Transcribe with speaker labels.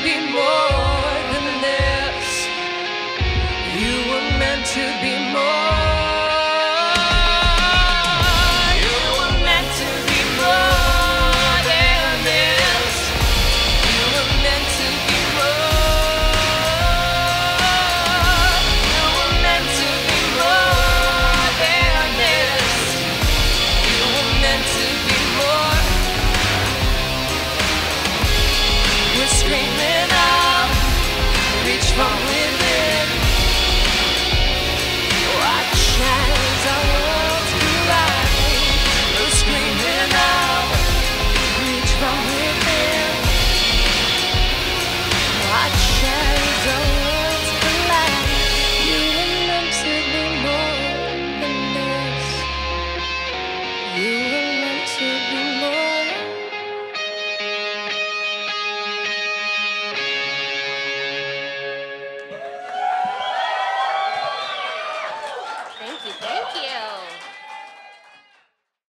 Speaker 1: be more than this. You were meant to be more. You were meant to be more than this. You were meant to be more. You were meant to be more than this. You were meant to be more. We're screaming out, reach from within.